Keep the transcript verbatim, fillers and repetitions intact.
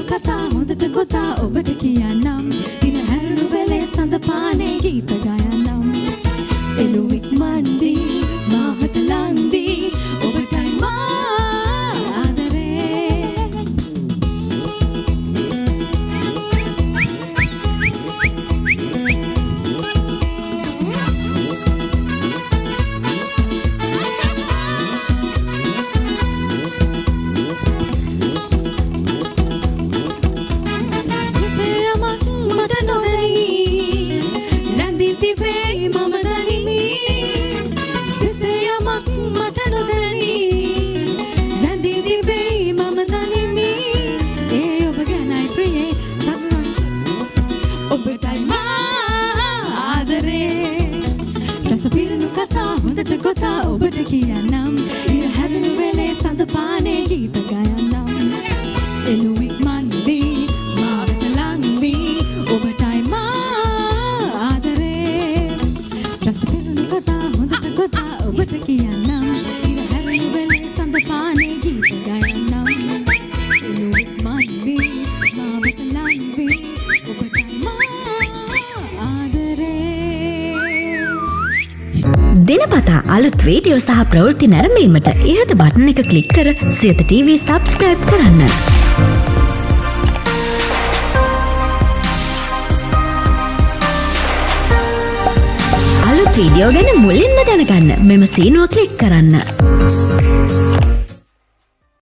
කතා හොඳට ගොතා ඔබට කියන්නම් ඉන හැරුණු වෙලේ සඳ පානේ ගීත ගයන්නම් එළුවෙක් මන්දී මාහට ලන්දී ඔබටයි මා ආදරේ කතා ඔබට කියන්නම් ඉර හැරුණු වෙලේ සඳ පානේ ගීත ගයන්නම් එළුවෙක් මන්දී මාවට ලංවී ඔබටයි මා ආදරේ රස පිරුණු කතා හොඳට කතා ඔබට කියන්නම් ඉර හැරුණු වෙලේ සඳ පානේ ගීත ගයන්නම් එළුවෙක් මන්දී මාවට ලංවී ඔබටයි මා ආදරේ දිනපතා අලුත් වීඩියෝ සහ ප්‍රවෘත්ති නැරඹීමට ඉහත බටන් එක ක්ලික් කර සියත ටීවී සබ්ස්ක්‍රයිබ් කරන්න. අලුත් වීඩියෝ ගැන මුලින්ම දැනගන්න මෙම සීනුව ක්ලික් කරන්න.